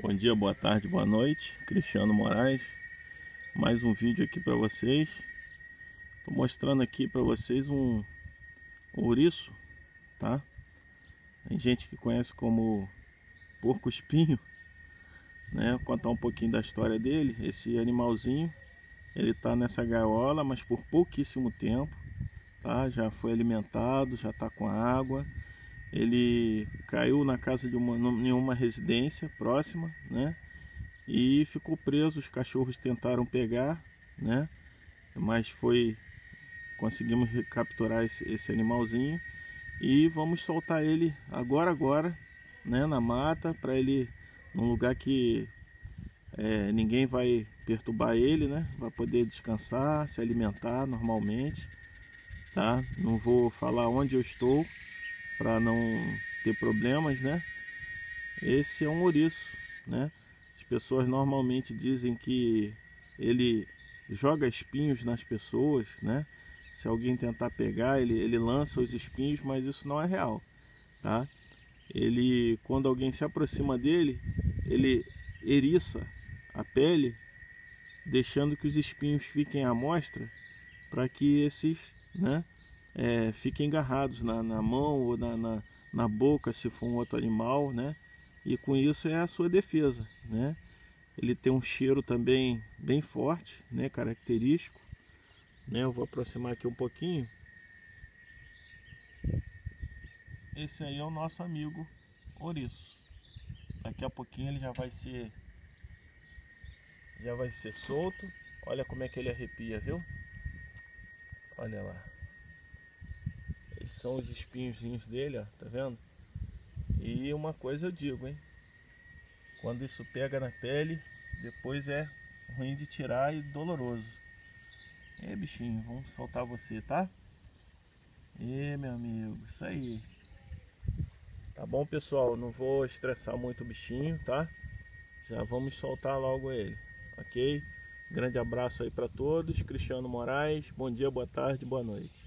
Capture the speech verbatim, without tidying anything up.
Bom dia, boa tarde, boa noite. Cristiano Moraes. Mais um vídeo aqui para vocês. Estou mostrando aqui para vocês um ouriço, tá? Tem gente que conhece como porco-espinho, né? Vou contar um pouquinho da história dele. Esse animalzinho, ele tá nessa gaiola, mas por pouquíssimo tempo, tá? Já foi alimentado, já tá com água. Ele caiu na casa de uma, em uma residência próxima, né? E ficou preso. Os cachorros tentaram pegar, né? Mas foi, conseguimos capturar esse, esse animalzinho e vamos soltar ele agora, agora, né? Na mata, para ele, num lugar que é, ninguém vai perturbar ele, né? Vai poder descansar, se alimentar normalmente, tá? Não vou falar onde eu estou para não ter problemas, né? Esse é um ouriço, né? As pessoas normalmente dizem que ele joga espinhos nas pessoas, né? Se alguém tentar pegar, ele, ele lança os espinhos, mas isso não é real, tá? Ele, quando alguém se aproxima dele, ele eriça a pele, deixando que os espinhos fiquem à mostra, para que esses, né? É, fiquem agarrados na, na mão ou na, na, na boca, se for um outro animal, né? E com isso é a sua defesa, né? Ele tem um cheiro também bem forte, né? Característico, né? Eu vou aproximar aqui um pouquinho. Esse aí é o nosso amigo ouriço. Daqui a pouquinho ele já vai ser já vai ser solto. Olha como é que ele arrepia, viu? Olha lá. Esses são os espinhozinhos dele, ó, tá vendo? E uma coisa eu digo, hein? Quando isso pega na pele, depois é ruim de tirar e doloroso. É, bichinho, vamos soltar você, tá? E meu amigo, isso aí. Tá bom, pessoal? Não vou estressar muito o bichinho, tá? Já vamos soltar logo ele, ok? Grande abraço aí para todos. Cristiano Moraes, bom dia, boa tarde, boa noite.